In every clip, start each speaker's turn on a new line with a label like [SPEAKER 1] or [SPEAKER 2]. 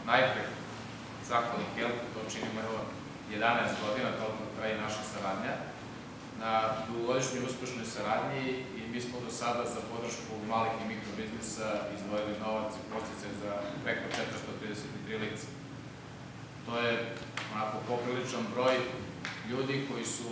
[SPEAKER 1] najpre zahvali Helpu, to činimo 11 godina, toliko traje naša saradnja, na dugogodišnjoj uspešnoj saradnji i mi smo do sada za podršku malih i mikrobiznisa izdvojili novac i podsticaje za preko 433 lica. To je onako popriličan broj ljudi koji su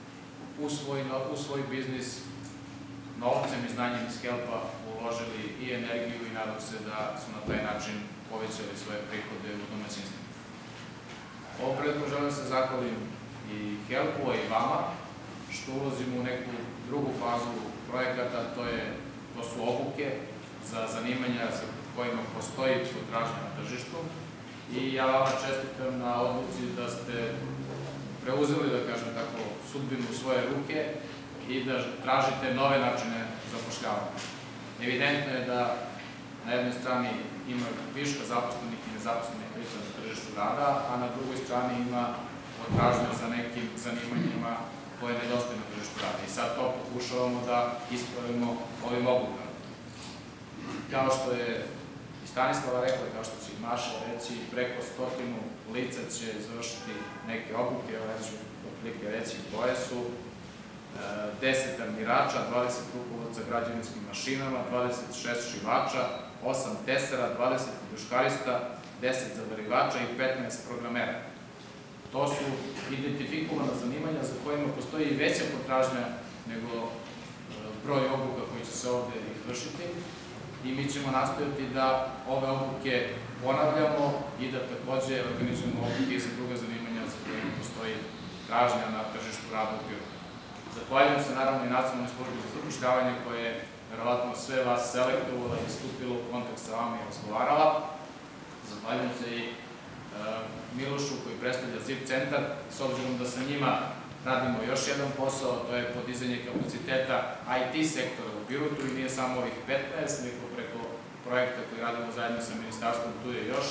[SPEAKER 1] u svoj biznis novcem i znanjem iz Helpa uložili i energiju i nadam se da su na taj način povećali svoje prihode u domaćinstvu. Ovo prilikom želim se zahvalim i Helpu, a i vama, što ulazimo u neku drugu fazu projekata, to su obuke za zanimanja za kojima postoji potražnja na tržištu i ja vama čestitam na odluci da ste preuzeli, da kažem tako, sudbinu u svoje ruke i da tražite nove načine zapošljavanja. Evidentno je da na jednoj strani ima viška zaposlenih i nezaposlenih lica na tržištu rada, a na drugoj strani ima potražnju za nekim zanimanjima koje nedostaju na tržištu rada. I sad to pokušavamo da ispravimo ovim odlukama. Kao što je i Stanislava rekla, kao što će i Maša reći, preko 100 lica će završiti neke obuke, evo ja ću otprilike reći koje su 10 armirača, 20 rukovodca građevinskim mašinama, 26 šivača, 8 tesara, 20 duškarista, 10 zavarivača i 15 programera. To su identifikovana zanimanja za kojima postoji i veća potražnja nego broj obuka koji će se ovde izvršiti i mi ćemo nastojati da ove obuke ponavljamo i da takođe organizujemo obuke i za druga zanimanja za kojima postoji tražnja na tržištu rada u Pirotu. Zahvaljujem se naravno i Nacionalnoj službi za zapošljavanje koja je verovatno sve vas selektovala i stupila u kontakt sa vama i razgovarala. Zahvaljujem se i Milošu koji predstavlja ZIP centar, s obzirom da sa njima radimo još jedan posao, to je podizanje kapaciteta IT sektora u Pirotu i nije samo ovih 15, nego preko projekta koji radimo zajedno sa ministarstvom, tu je još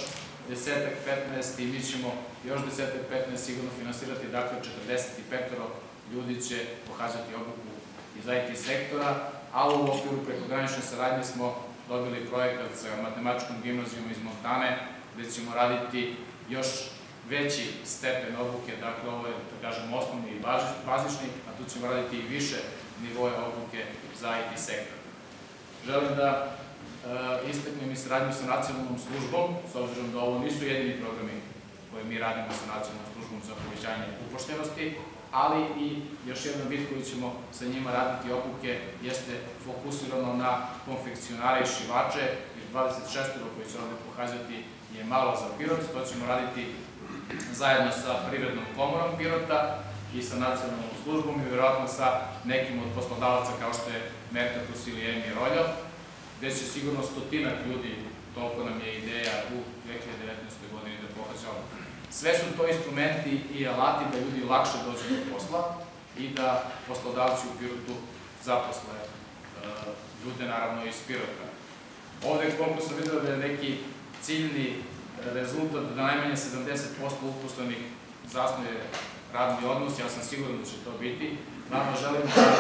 [SPEAKER 1] 10-15 i mi ćemo još 10-15 sigurno finansirati, dakle 45 ljudi će pohađati obuku iz IT sektora, a u okviru prekogranične saradnje smo dobili projekat sa matematičkom gimnazijom iz Montane, gde ćemo raditi još veći stepen obuke, dakle ovo je, da kažem, osnovni i bazični, a tu ćemo raditi i više nivoje obuke za IT sektor. Želim da istaknem i saradnju sa nacionalnom službom, s obzirom da ovo nisu jedini programi koje mi radimo sa nacionalnom službom za povećanje upošljenosti, ali i još jedan vid koji ćemo sa njima raditi obuke jeste fokusirano na konfekcionare i šivače, jer 26 koji će ovde pohađati je malo za Pirot, to ćemo raditi zajedno sa Privrednom komorom Pirota i sa nacionalnom službom i vjerojatno sa nekim od poslodavaca kao što je Mercatus ili Emi Roljo, gde će sigurno 100 ljudi, toliko nam je ideja u 2019. godini da pohađamo. Sve su to instrumenti i alati da ljudi lakše dođu do posla i da poslodavci u Pirotu zaposle ljude, naravno, iz Pirota. Ovde, koliko sam vidio da je neki ciljni rezultat da najmanje 70% uposlenih zasnuje radni odnos, ja sam siguran da će to biti. Naravno, želim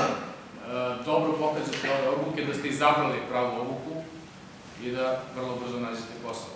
[SPEAKER 1] da dobro pokažete ove obuke, da ste izabrali pravu obuku i da vrlo brzo nađete posao.